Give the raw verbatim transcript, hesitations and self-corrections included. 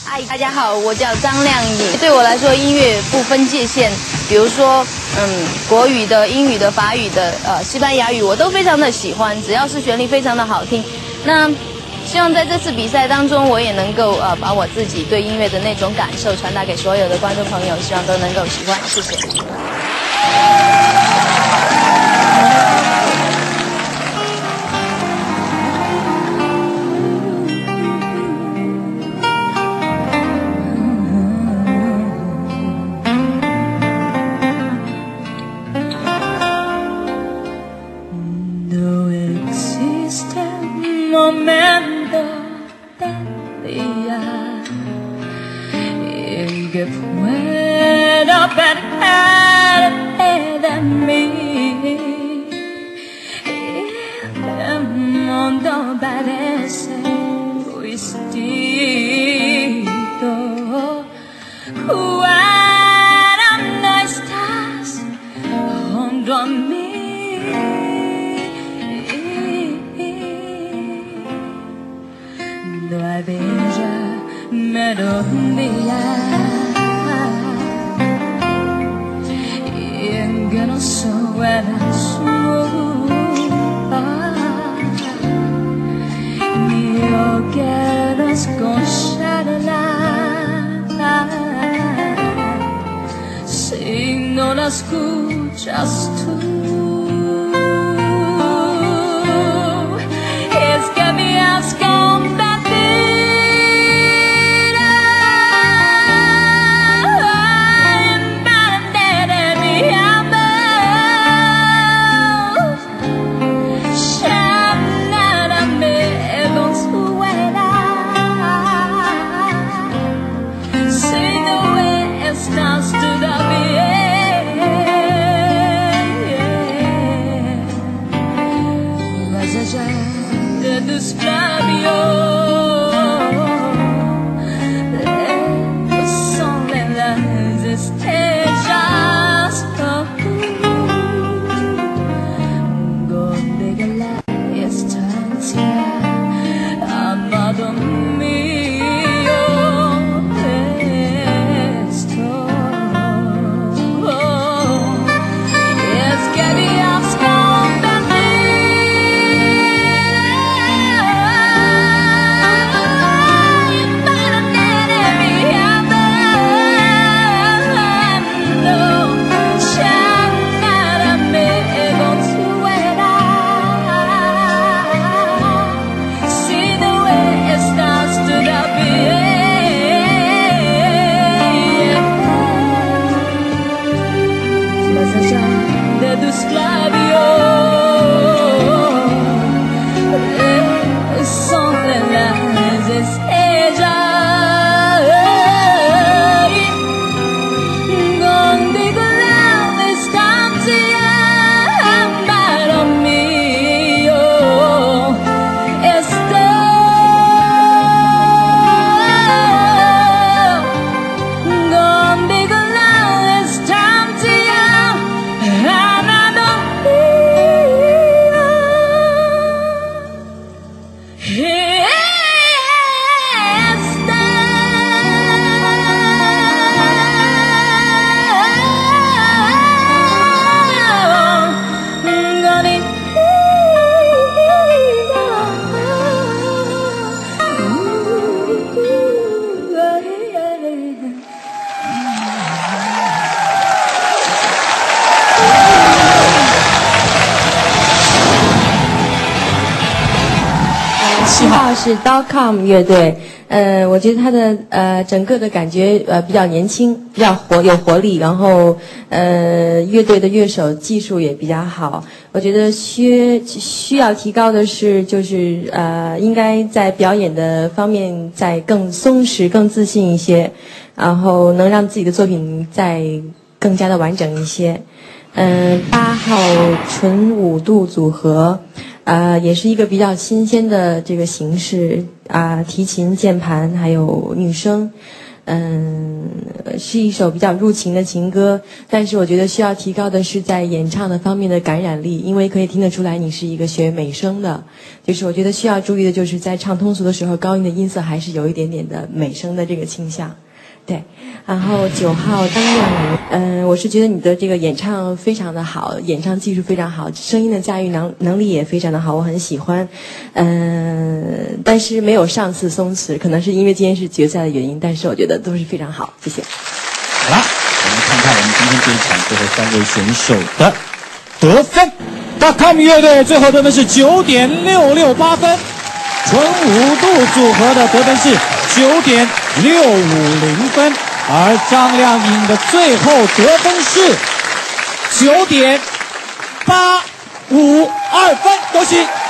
嗨，大家好，我叫张亮颖。对我来说，音乐不分界限，比如说，嗯，国语的、英语的、法语的、呃，西班牙语，我都非常的喜欢，只要是旋律非常的好听。那希望在这次比赛当中，我也能够呃把我自己对音乐的那种感受传达给所有的观众朋友，希望都能够喜欢，谢谢。 Momento del día en que puedo perderte de mí y el mundo parece distinto cuando no estás junto a mí. No hay bella melodía y en que no suena su ni yo quiero escucharla si no la escuchas tú. Es que me has convertido de tus labios son de las estrellas donde la estancia amado mío estoy. Es que me has de tus labios son de las estrellas contigo la distancia amado mío estoy. Contigo la distancia amado 七号是 dot com 乐队，呃，我觉得他的呃整个的感觉呃比较年轻，比较活有活力，然后呃乐队的乐手技术也比较好。我觉得需需要提高的是，就是呃应该在表演的方面再更松弛、更自信一些，然后能让自己的作品再更加的完整一些。嗯、呃，八号纯五度组合。呃，也是一个比较新鲜的这个形式啊、呃，提琴、键盘还有女声， 嗯，是一首比较入情的情歌，但是我觉得需要提高的是在演唱的方面的感染力，因为可以听得出来你是一个学美声的，就是我觉得需要注意的就是在唱通俗的时候，高音的音色还是有一点点的美声的这个倾向。对，然后九号当亮宇，嗯、呃，我是觉得你的这个演唱非常的好，演唱技术非常好，声音的驾驭能能力也非常的好，我很喜欢。嗯、呃，但是没有上次松弛，可能是因为今天是决赛的原因，但是我觉得都是非常好，谢谢。 好了，我们看看我们今天这一场最后三位选手的得分。dot com 乐队最后得分是九点六六八分，纯五度组合的得分是九点六五零分，而张靓颖的最后得分是九点八五二分，恭喜！